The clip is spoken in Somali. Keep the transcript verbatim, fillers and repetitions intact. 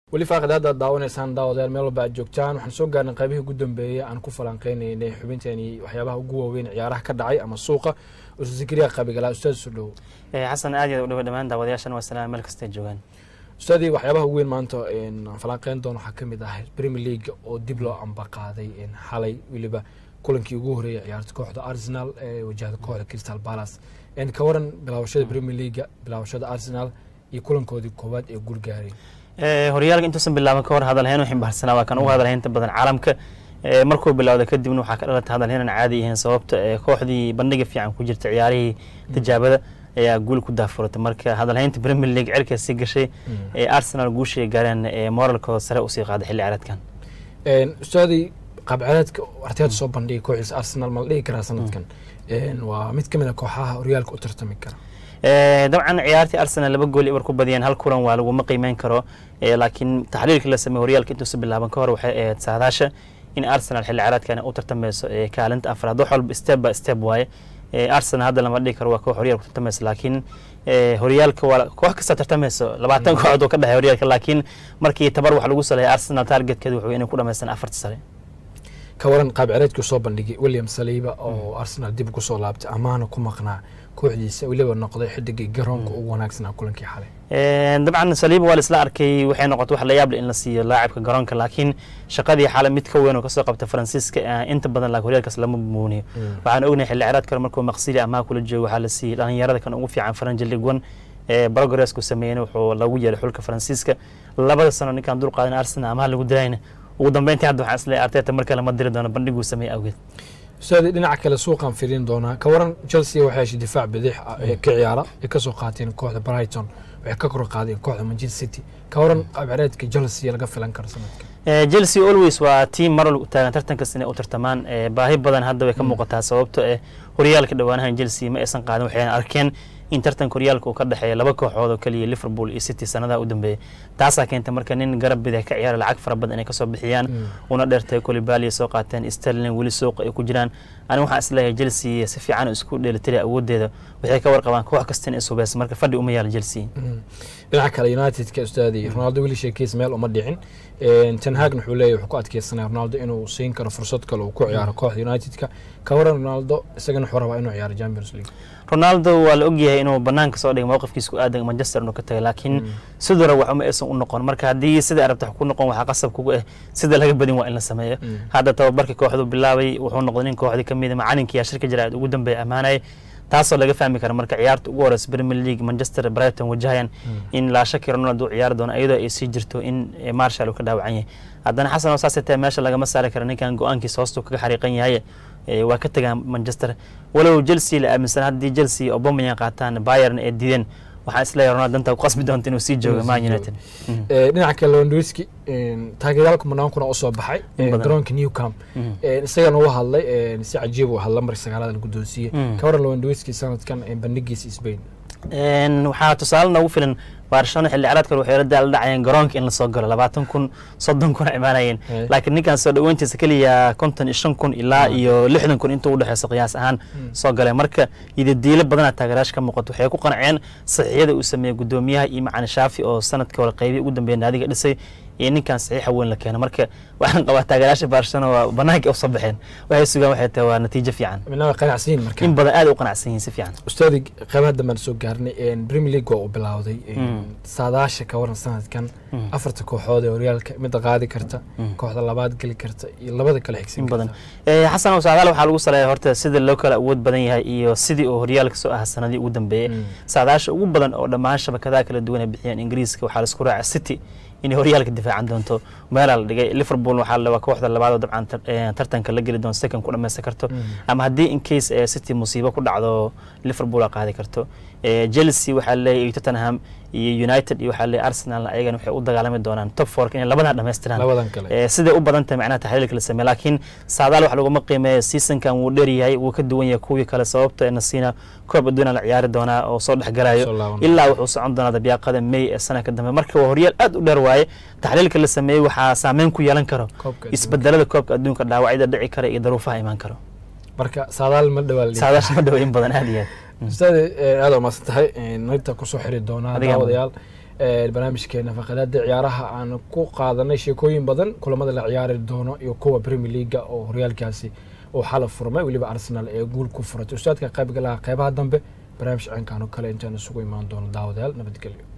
wali faaqadaada daawanaysan daawadayaal meel walba joogtaan waxaan soo gaarnay qaybihii ugu dambeeyay aan ku falanqeynaynay xubinteeni waxyaabaha ugu waaweyn ciyaaraha ka dhacay ama suuqa Zikriya Qabigala Ustaad Sudow ee Xasan aad iyo u dhaw dhamaan daawadayaashan waa salaam meel kasta joogan Ustaadii waxyaabaha ugu weyn maanta in falanqeyn doon waxa kamid ah Premier League oo dib loo amba qaaday in xalay waliba kulankii ugu horeeyay ciyaarta kooxda Arsenal ee wajahda kooxda Crystal Palace in ka waran bilaawashada Premier League bilaawashada Arsenal iyo kulankoodii koowaad ee guul gaaray ee horyaalka intuusan bilaaban ka hor hadalhayn waxaan baxsanaa waa kan ugu hadalhaynta badan caalamka ee markuu bilowday kadibna waxa ka dhalatay hadalhayn caadi ah sababta ee kooxdii bandhiga fiican ku jirta ciyaarihii tijaabada ayaa guul ku daafuratay marka hadalhaynta Premier League cirka si gashay ee Arsenal guushay gaareen ee moralkooda sare u sii qaaday xilli ciyaareedkan een ustaadi qabcadaadka artayda soo bandhigay kooxda Arsenal ma dhigi karaa sanadkan een waa mid kamid ah kooxaha horyaalka u tartami kara ee dabcan ciyaartii Arsenal laba gool ibar ku badiyeen hal kulan waa lagu ma qiimeyn karo ee laakiin taxliilka la sameeyay horyaalka intuu soo bilaaban ka hor waxay ahayd saadaasha in Arsenal xilli ciyaareedkan u tartamayso ee kaalinta afraad wax walba step by step way ee Arsenal hadda lama dhigi karo waa koox horyaalka u tartamayso laakiin ee horyaalka waa koox kasta tartamayso labaatan kooxood oo ka dhaxay horyaalka laakiin markii tabar wax lagu saleeyay Arsenal targetkeedu wuxuu inay ku dhameystaan afarta sare ka waran qaab ciyaareedku soo bandhigay William Saliba oo Arsenal dib ku soo laabtay amaana ku maqnaa kooxdiisa waliba noqday xidigii garoonka ugu wanaagsan kulankii xalay ee dabcan Saliba waa isla arkay waxay noqotay wax la yaab leh in la siiyo laacibka garoonka laakiin shaqadii xalay mid ka weyn oo ka soo qabtay Francisca inta badan la horyaalkaas lama muuniyo waxaan ognahay xilli ciyaareedka markuu maqsili ama kula joogo waxa la siiyay dhalinyarada kan ugu fiican Faranji Ligue one ee progress ku sameeyay wuxuu lagu yeelay xulka Francisca labada sano ninkan dul qaadan Arsenal ama lagu dilayna ugu dambeyntii hadda waxaan isleeyahay Arteta marka la madiri doono bandhigu sameeyay awgeed Ustaadi dhinaca kale suuqan firin doona ka waran Chelsea waxay heshay difaac bidix ka ciyaara ee ka soo qaateen kooxda Brighton waxay ka kor qaadeen kooxda Manchester City ka waran qaabciyaadka Chelsea laga filan karo sanadkan ee Chelsea always waa team mar u taagan tartanka sine u tartamaan ee baahi badan hadda way ka muuqataa sababtoo ah horyaalka dhawaanahan Chelsea ma aysan qaadan waxay arkeen in tartanka horyaalka uu ka dhaxeeyo laba kooxood oo kaliya Liverpool iyo City sanadaha u dambeeyay taas keentay marka nin garab bidix ka ciyaar lacag fara badan inay ka soo bixiyaan una dheertay Koulibaly soo qaateen Sterling wali suuq ay ku jiraan ani waxa isleeyahay Chelsea si fiican isku dheelitiray awoodeeda waxay ka warqabaan koox kasta in suubays marka fadhi uma yaal Chelsea dhinaca kale United ka ustaadi Ronaldo wali sheekaysa meel uma dhicin ee Ten Hag wuxuu leeyahay wuxuu ku adkeysanay Ronaldo inuu siin karo fursad kale uu ku ciyaaro kooxda United ka ka waran Ronaldo isagana wuxuu rabaa inuu ciyaaro Champions League Ronaldo waa la ogyahay inuu banaanka soo dhigay mowqifkiisa ku aadan Manchester inuu ka tagay laakiin sidoo wax uma aysan u noqon marka hadii sida arabta ku noqon waxa qasab kugu ah sida laga badin waa in la sameeyo hadda tababarka kooxdu bilaabay wuxuu noqday nin kooxda kamid ah macallinkii shirka jiraad ugu dambeeyay amaanay taasoo laga fahmi karo marka ciyaarta ugu horeysa Premier League Manchester Brighton wajahayan in la shaki Ronaldo ciyaar doona iyadoo ay sii jirto in Martial uu ka dhaawacan yahay haddana Xasan oo saasay tahay meesha laga ma saari karo ninkan go'aankiisa hoostu kaga xariiqan yahay waa ka tagaan Manchester walow Chelsea la aaminsan haddii Chelsea Aubameyang qaataan Bayern ee diideen waxa isleeyahay Ronaldo inta ku qasbi doonto inuu sii joogo Man United ee dhinaca kale Lewandowski ee taageeraalku manaan kuna soo baxay garoonka New Camp ee isagana uu hadlay ee si cajiib u hadlay markii sagaalaad la gudoonsiyay ka waran Lewandowski sanadkan ee bandhigiisa Spain een waxa tusaale nagu filan Barcelona xilli ciyaareedka waxay la daal dhacayeen garoonka in la soo galo labaatan kun soddon kun imaanayeen laakiin ninkan soo dhaweyntiisa kaliya konton iyo shan kun ilaa iyo lixdan kun inta u dhaxayso qiyaas ahaan soo galay marka idadiilo badan taageerayaasha ka muuqato waxay ku qanceen saxiixada uu sameeyay gudoomiyaha iyo macaan Shaafi oo sanadkii hore qaybay ugu dambeeyay naadiga dhisay ee ninkan saxiix weyn la keenay marka waxaan qabaa taageerayaasha Barcelona waa banaanka u soo baxeen waxay sugaan waxay tahay waa natiijo fiican minaa qanacsiin marka in badan aad u qanacsan yihiin si fiican ustaadi qaybada dambe soo gaarnay ee Premier League oo bilowday saadaasha ka waran sanadkan afarta kooxood ee horyaalka mid qaadi karta kooxda labaad gali karta iyo labada kale xigsan badan ee Xasan oo saadaal waxa lagu saleeyay horta sida loo kala awood badan yahay iyo sidii oo horyaalka soo ah sanadii ugu dambeeyay saadaasha ugu badan oo dhammaan shabakadaha kala duwan ee bixiyaan Ingiriiska waxa la isku raacay City in horyaalka difaacan doonto meel la dhigay Liverpool waxa la kooxda labaad oo dabcan tartanka la gali doon second ku dhameysan karto ama hadii in case City musiibo ku dhacdo Liverpool qaadi karto Chelsea waxa leeyahay Tottenham iyo United iyo waxa leeyahay Arsenal ayagana waxay u dagaalami doonaan top four in labada dhameystiraan ee sida u badan tahay macnaha taxliilka la sameeyay laakiin saadaal wax lagu ma qiimeeyo season kan uu dheer yahay uu ka duwan yahay kuwii kale sababtoo ah nasiina koob adduunka la ciyaari doona oo soo dhax galayo ilaa wuxuu socon doonaa dabiiqada May ee sanadka dambe marka horyaal aad u dheer waaye taxliilka la sameeyay waxa saameyn ku yeelan karo isbedelada koobka adduunka dhaawacyada dhici kara iyo daruufaha iman karo marka saadaal ma dhawaal saadaal ma dhawayn badan aad iyo ustaad aad oo maasantahay naynta ku soo xiri doona daawadayaal barnaamijkeena faqadaada ciyaaraha aan ku qaadanay sheekooyin badan kulamada la ciyaari doono iyo kuwa Premier League oo horyaalkaasi oo xal furmay waliba Arsenal ee guul ku furatay ustaadka qaybgalaha qaybaha dambe barnaamij caankan oo kale intaan isugu imaan doono daawadayaal nabadgelyo